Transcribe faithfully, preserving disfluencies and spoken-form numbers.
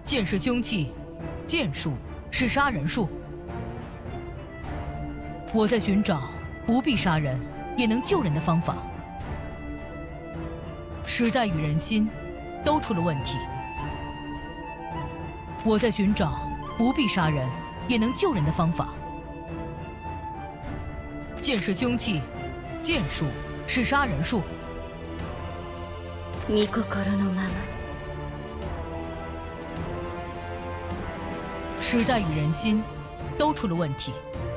剑是凶器，剑术是杀人术。我在寻找不必杀人也能救人的方法。时代与人心都出了问题。我在寻找不必杀人也能救人的方法。剑是凶器，剑术是杀人术。 見心のまま。 时代与人心都出了问题。